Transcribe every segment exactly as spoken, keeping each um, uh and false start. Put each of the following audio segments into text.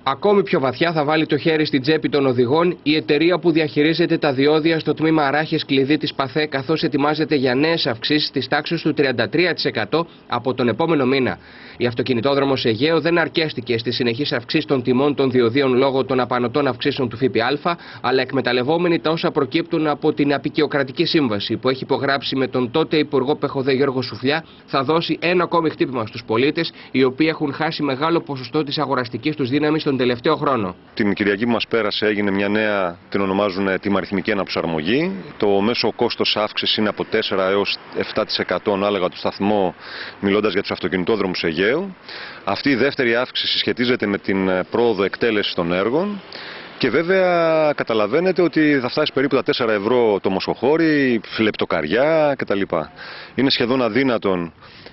Ακόμη πιο βαθιά θα βάλει το χέρι στην τσέπη των οδηγών η εταιρεία που διαχειρίζεται τα διόδια στο τμήμα Αράχες Κλειδί της ΠΑΘΕ, καθώς ετοιμάζεται για νέες αυξήσεις της τάξης του τριάντα τρία τοις εκατό από τον επόμενο μήνα. Η αυτοκινητόδρομος Αιγαίο δεν αρκέστηκε στις συνεχείς αυξήσεις των τιμών των διοδίων λόγω των απανωτών αυξήσεων του ΦΠΑ, αλλά εκμεταλλευόμενοι τα όσα προκύπτουν από την Απικιοκρατική Σύμβαση που έχει υπογράψει με τον τότε Υπουργό ΠΕΧΟΔΕ Γιώργο Σουφλιά, θα δώσει ένα ακόμη χτύπημα στους πολίτες, οι οποίοι έχουν χάσει μεγάλο ποσοστό της αγοραστικής τους δύναμης τον τελευταίο χρόνο. Την Κυριακή που μας πέρασε έγινε μια νέα, την ονομάζουν τιμαριθμική αναπροσαρμογή. Το μέσο κόστος αύξηση είναι από τέσσερα έως επτά τοις εκατό ανάλογα του σταθμό, μιλώντας για τους αυτοκινητόδρομους Αιγαίου. Αυτή η δεύτερη αύξηση σχετίζεται με την πρόοδο εκτέλεση των έργων. Και βέβαια καταλαβαίνετε ότι θα φτάσει περίπου τα τέσσερα ευρώ το μοσχοχώρι, λεπτοκαριά κτλ. Είναι σχεδόν αδύνατον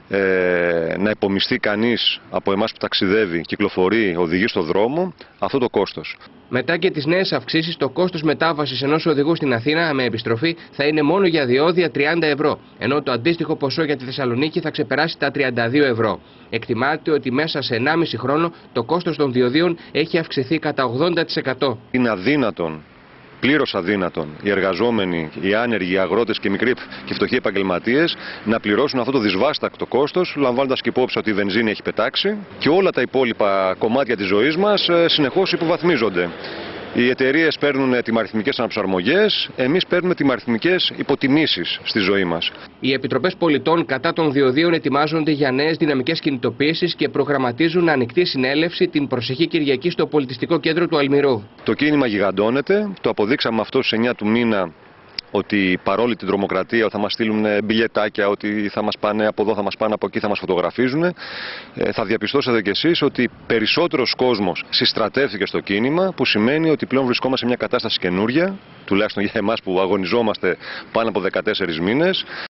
ε, να υπομειστεί κανείς από εμάς που ταξιδεύει, κυκλοφορεί, οδηγεί στο δρόμο αυτό το κόστος. Μετά και τις νέες αυξήσεις, το κόστος μετάβασης ενός οδηγού στην Αθήνα με επιστροφή θα είναι μόνο για διόδια τριάντα ευρώ, ενώ το αντίστοιχο ποσό για τη Θεσσαλονίκη θα ξεπεράσει τα τριάντα δύο ευρώ. Εκτιμάται ότι μέσα σε ενάμιση χρόνο το κόστος των διοδίων έχει αυξηθεί κατά ογδόντα τοις εκατό. Είναι αδύνατον, πλήρως αδύνατον, οι εργαζόμενοι, οι άνεργοι, οι αγρότες και οι μικροί και φτωχοί επαγγελματίες να πληρώσουν αυτό το δυσβάστακτο κόστος, λαμβάνοντας και υπόψη ότι η βενζίνη έχει πετάξει και όλα τα υπόλοιπα κομμάτια της ζωής μας συνεχώς υποβαθμίζονται. Οι εταιρείες παίρνουν τιμαριθμικές αναψαρμογές, εμείς παίρνουμε τιμαριθμικές υποτιμήσεις στη ζωή μας. Οι επιτροπές πολιτών κατά των διοδίων ετοιμάζονται για νέες δυναμικές κινητοποίησεις και προγραμματίζουν ανοιχτή συνέλευση την προσεχή Κυριακή στο πολιτιστικό κέντρο του Αλμυρού. Το κίνημα γιγαντώνεται, το αποδείξαμε αυτό στις εννιά του μήνα, ότι παρόλη την τρομοκρατία θα μας στείλουν μπιλιετάκια, ότι θα μας πάνε από εδώ, θα μας πάνε από εκεί, θα μας φωτογραφίζουν. Ε, θα διαπιστώσετε κι εσείς ότι περισσότερος κόσμος συστρατεύθηκε στο κίνημα, που σημαίνει ότι πλέον βρισκόμαστε σε μια κατάσταση καινούρια, τουλάχιστον για εμάς που αγωνιζόμαστε πάνω από δεκατέσσερις μήνες.